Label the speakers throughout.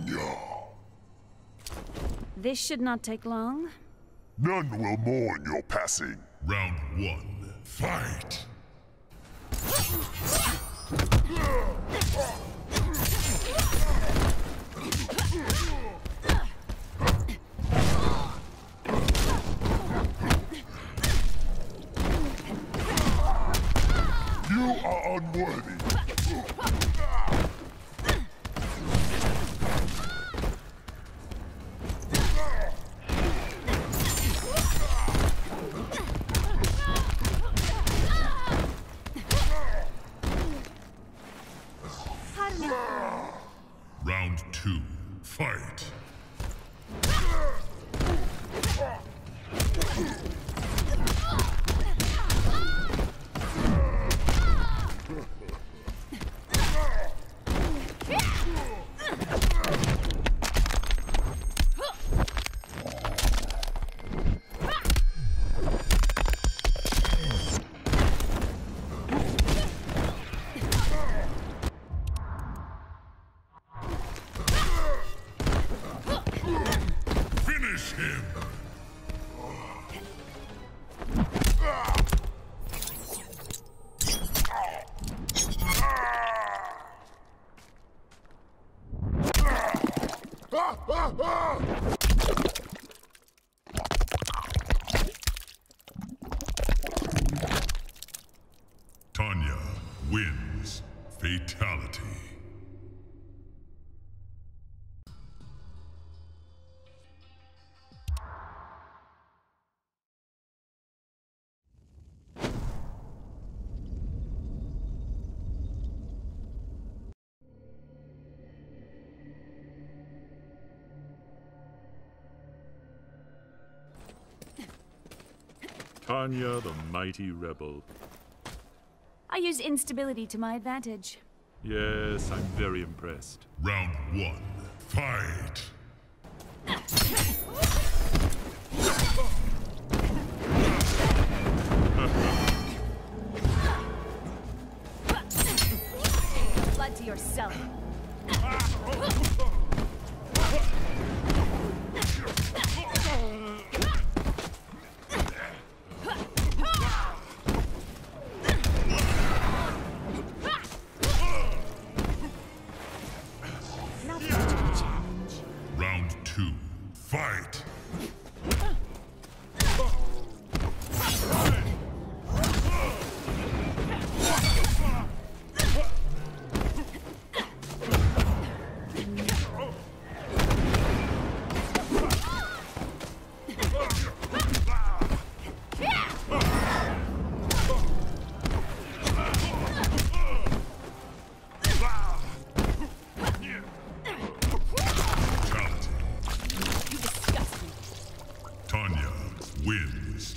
Speaker 1: Tanya!
Speaker 2: This should not take long.
Speaker 1: None will mourn your passing.
Speaker 3: Round 1. Fight!
Speaker 1: You are unworthy.
Speaker 3: Round 2. Fight! Finish him! Tanya wins. Fatality.
Speaker 4: Tanya, the mighty rebel.
Speaker 2: I use instability to my advantage.
Speaker 4: Yes, I'm very impressed.
Speaker 3: Round 1. Fight!
Speaker 2: Blood to yourself.
Speaker 3: Round 2. Fight! Fatality.
Speaker 2: You disgust me.
Speaker 3: Tanya wins.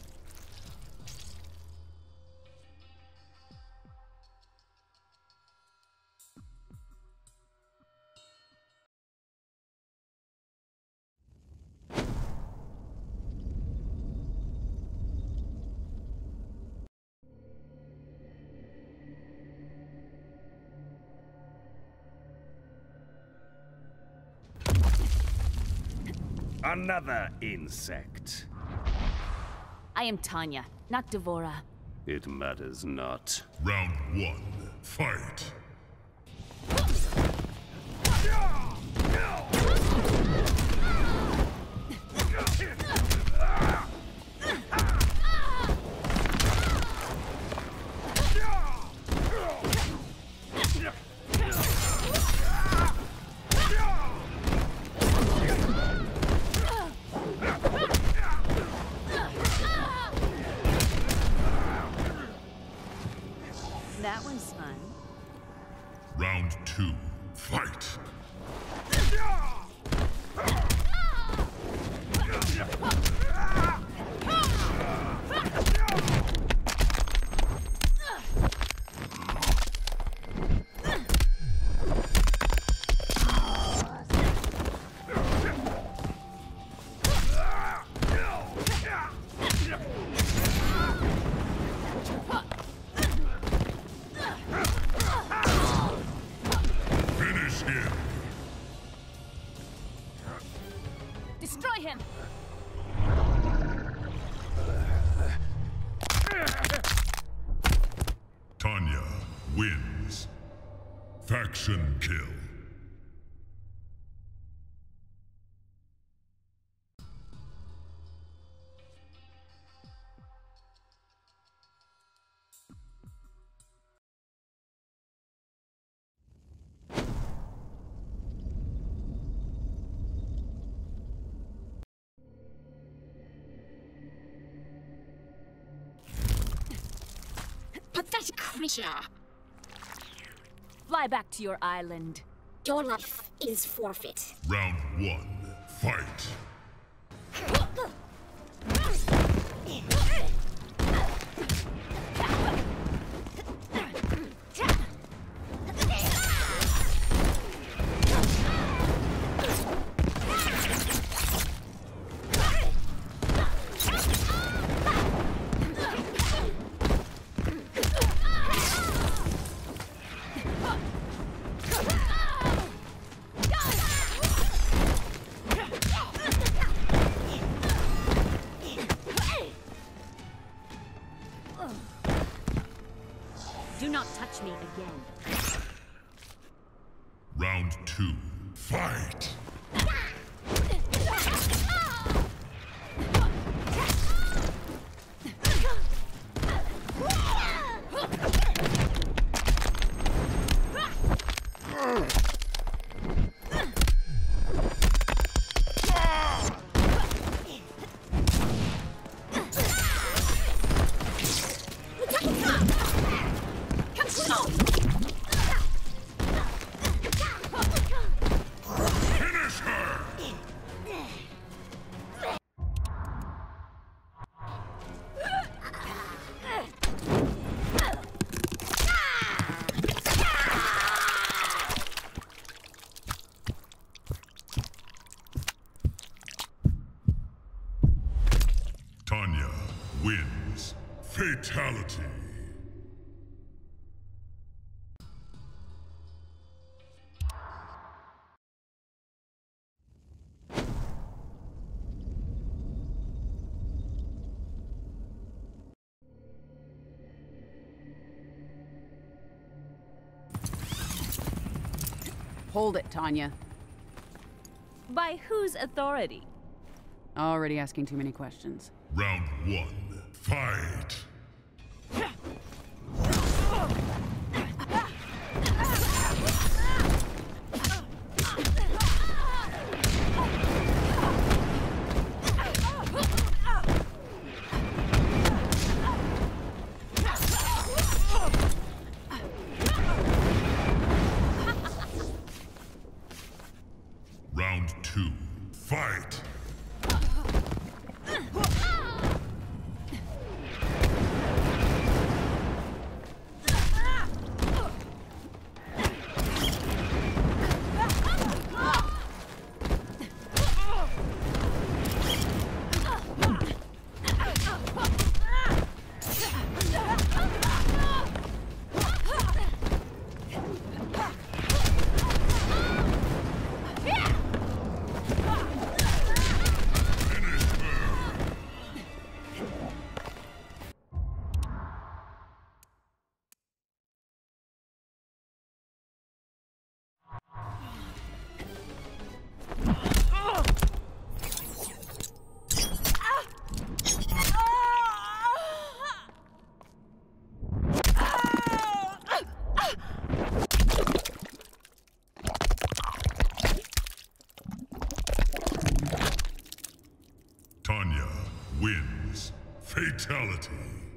Speaker 5: Another insect.
Speaker 2: I am Tanya, not Devora.
Speaker 5: It matters not.
Speaker 3: Round 1. Fight!
Speaker 2: That was fun.
Speaker 3: Round 2. Fight!
Speaker 1: Yeah!
Speaker 2: Destroy him!
Speaker 3: Tanya wins. Faction kill.
Speaker 6: Pathetic creature!
Speaker 2: Fly back to your island.
Speaker 6: Your life is forfeit.
Speaker 3: Round 1. Fight.
Speaker 2: Do not touch me again.
Speaker 3: Round 2. Fight. Finish her! Tanya wins. Fatality.
Speaker 7: Hold it, Tanya.
Speaker 2: By whose authority?
Speaker 7: Already asking too many questions.
Speaker 3: Round 1. Fight. Round 2. Fight. Tanya wins. Fatality.